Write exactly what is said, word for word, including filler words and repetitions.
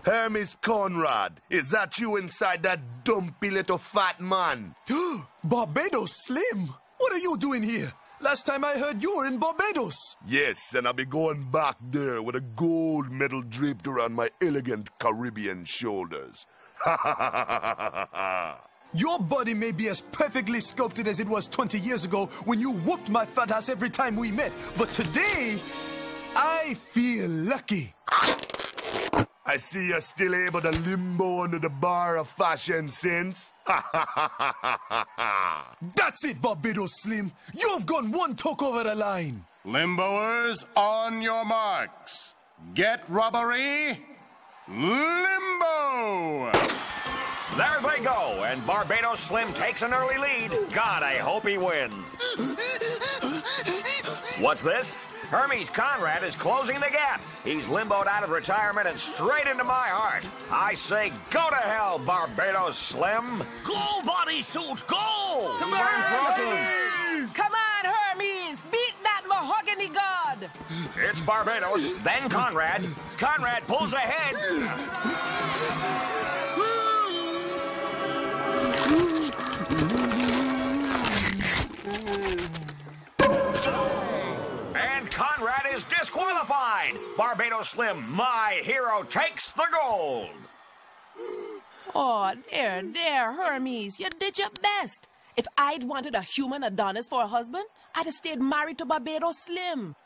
Hermes Conrad, is that you inside that dumpy little fat man? Barbados Slim? What are you doing here? Last time I heard you were in Barbados. Yes, and I'll be going back there with a gold medal draped around my elegant Caribbean shoulders. Ha ha ha ha ha ha. Your body may be as perfectly sculpted as it was twenty years ago when you whooped my fat ass every time we met. But today, I feel lucky. I see you're still able to limbo under the bar of fashion sense. That's it, Barbados Slim. You've gone one talk over the line. Limboers, on your marks. Get rubbery. Limbo! There they go, and Barbados Slim takes an early lead. God, I hope he wins. What's this? Hermes Conrad is closing the gap. He's limboed out of retirement and straight into my heart. I say go to hell, Barbados Slim. Go, bodysuit, go! Come on, Come on, Hermes! Beat that mahogany god! It's Barbados, then Conrad. Conrad pulls ahead. And Conrad is disqualified. Barbados Slim, my hero, takes the gold. Oh, there, there, Hermes. You did your best. If I'd wanted a human Adonis for a husband, I'd have stayed married to Barbados Slim.